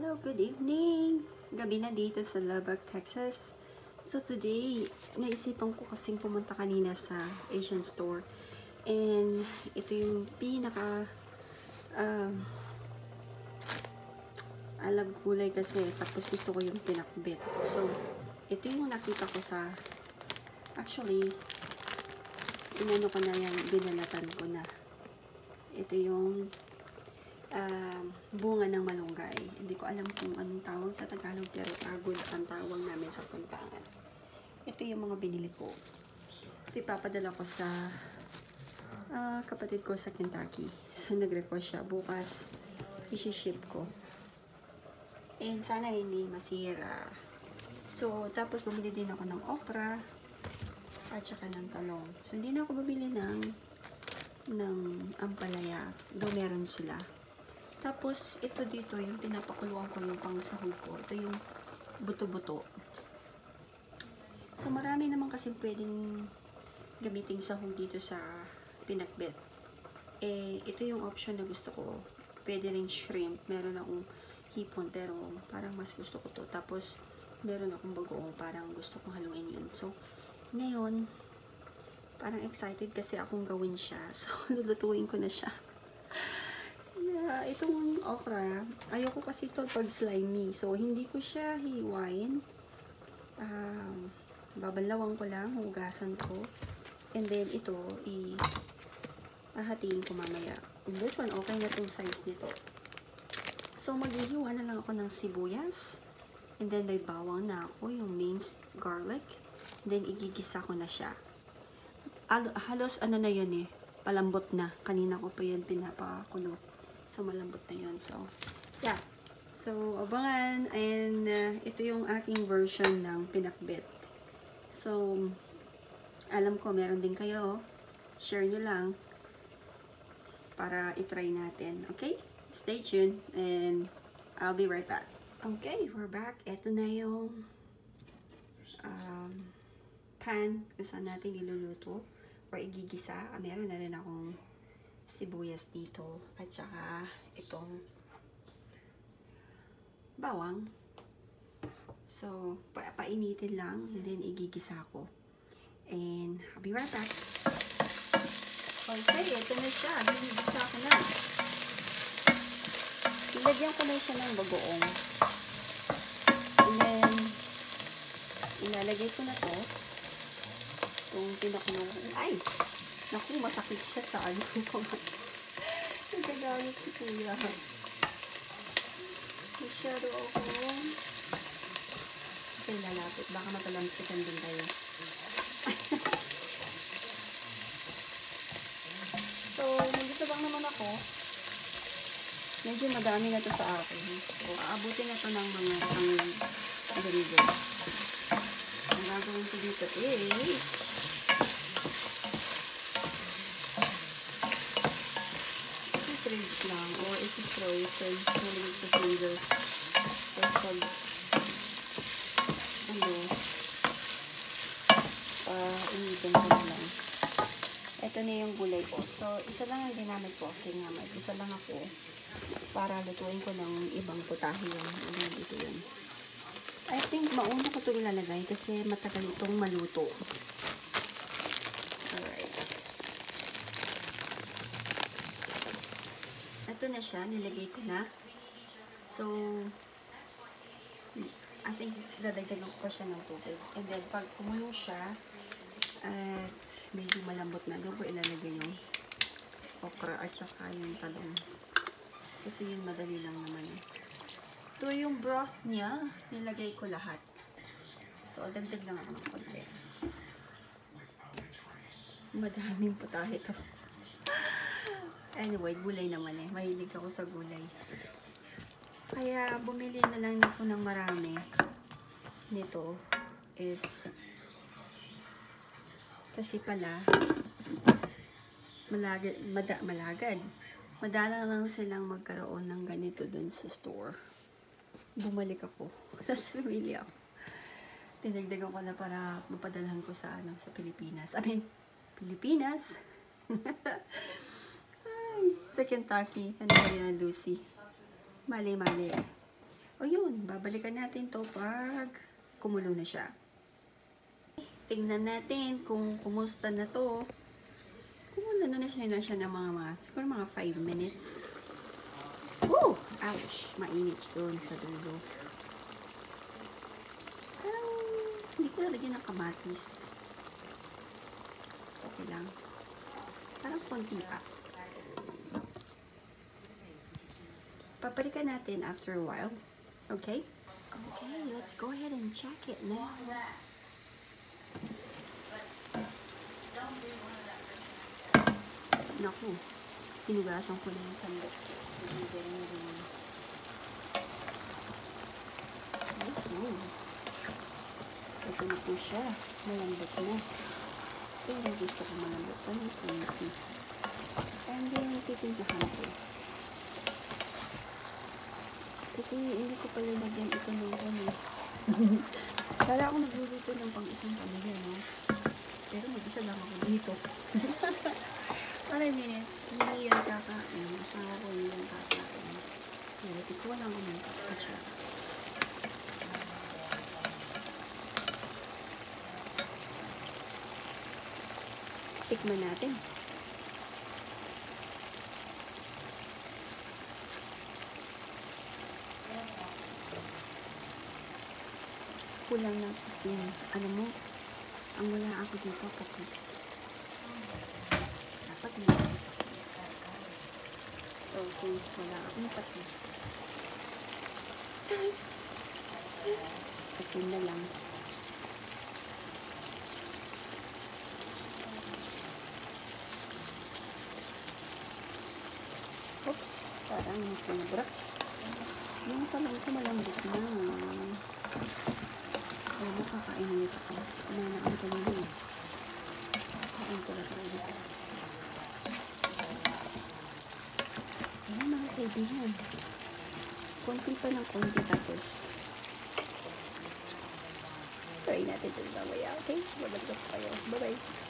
Hello, good evening! Gabi na dito sa Lubbock, Texas. So today, naisipan ko kasing pumunta kanina sa Asian store. And ito yung pinaka alam kulay kasi. Tapos gusto ko yung pinakbit. So, ito yung nakita ko sa actually, inano ko na yan, binalatan ko na. Ito yung bunga ng malunggay. Hindi ko alam kung anong tawag sa Tagalog, pero agod ang tawag namin sa Puntangan. Ito yung mga binili ko. So, ipapadala ko sa kapatid ko sa Kentucky. So, nag-request siya. Bukas, isi-ship ko. And sana hindi masira. So, tapos bumili din ako ng okra at saka ng talong. So, hindi na ako bumili ng ampalaya. Doon meron sila. Tapos, ito dito, yung pinapakuluan ko yung pang sahog ko. Ito yung buto-buto. So, marami naman kasi pwedeng gamiting sahog dito sa pinakbet. Eh, ito yung option na gusto ko. Pwede rin shrimp. Meron akong hipon, pero parang mas gusto ko to. Tapos, meron akong bagoong, parang gusto kong haluin yun. So, ngayon, parang excited kasi akong gawin siya. So, lulutuin ko na siya. Itong okra, ayoko kasi ito pag slimy. So, hindi ko siya hiwain. Babalawang ko lang, hugasan ko. And then, ito, hahatiin ko mamaya. This one, okay na itong size nito. So, maghihiwa na lang ako ng sibuyas. And then, may bawang na ako, yung minced garlic. And then, igigisa ko na siya. Halos, ano na yun palambot na. Kanina ko pa yun pinapakulo. So, malambot na yun. So, yeah. So, abangan. And, ito yung aking version ng pinakbet. So, alam ko, meron din kayo. Share nyo lang. Para itry natin. Okay? Stay tuned. And, I'll be right back. Okay, we're back. Ito na yung pan kung saan natin iluluto or igigisa. Meron na rin akong sibuyas dito at saka itong bawang. So, painitin lang and then igigisa ko. And I'll be right back. Okay, ito na siya. Igigisa ko na. Ilagyan ko na siya ng bagoong. And then, ilalagay ko na to. Itong pinakulo. Ay! Naku, masakit siya sa ano. Nagagalit si kuya. Masyado ako. Okay, lalapit. Baka matalamsikan din tayo. So, nandito bang naman ako. Medyo madami na to sa akin. So, aabutin na to ng mga ganito. Ang gagawin ko dito is lang or isi-frozen nalagay sa freezer or pag initin ko na lang. Ito na yung gulay ko. So, isa lang ang ginamit ko kasi nga isa lang ako para lutuin ko ng ibang putahe yun. Ito yun. I think mauna ko ito ilalagay kasi matagal itong maluto. Alright. Ito na siya, nilagay ko na. So, I think dadagdagan ko siya ng tubig. And then, pag kumulo siya, at medyo malambot na, doon ko ilalagay yung okra at saka yung talong. Kasi yun madali lang naman. Ito yung broth niya, nilagay ko lahat. So, dagdag lang ako ng konti. Madaming putahe ito. Anyway, gulay naman Mahilig ako sa gulay. Kaya, bumili na lang ako ng marami. Nito is kasi pala malagad. Madalang lang silang magkaroon ng ganito dun sa store. Bumalik ako. Tapos bumili ako. Tinagdagan ko na para mapadalhan ko sa Pilipinas. Pilipinas? Sa Kentucky. Ano ba yan, Lucy? Mali. O yun, babalikan natin to pag kumulo na siya. Tingnan natin kung kumusta na to. Kumulo na siya ng siguro mga 5 minutes. Oh! Ouch! Mainit doon sa dulo. Hindi ko nalagyan ng kamatis. Okay lang. Parang konti pa. Papalikan natin after a while. Okay? Okay, let's go ahead and check it now. Naku, hinugasan ko na yung sandok. Ito na po siya. Malambot na. Ito yung gusto ko malambot pa ng konti. And then, titintahan ko. Kasi hindi ko pala lagyan ito ng ano. Kala ako nagluluto ng pang-isang pamilya, no? Pero mag-isa lang ako dito. 5 minutes. Hindi yan kakain. Asawa ko hindi yan kakain. Nalapit ko lang ako ng kapatsa. Tikman natin. Kulang ng asin. Alam mo, ang wala ako dito, patis. Dapat may patis ako. So, since wala akong patis, asin na lang. Oops, parang sinabrak. Yung palang ko malambot na. Alam mo, kakain ulit ako. Kumanaan ko nila eh. Kakain ko lang ulit. Ayan mga kaibigan. Konti pa ng konti tapos try natin ito mamaya. Okay? Mabagot kayo. Bye-bye.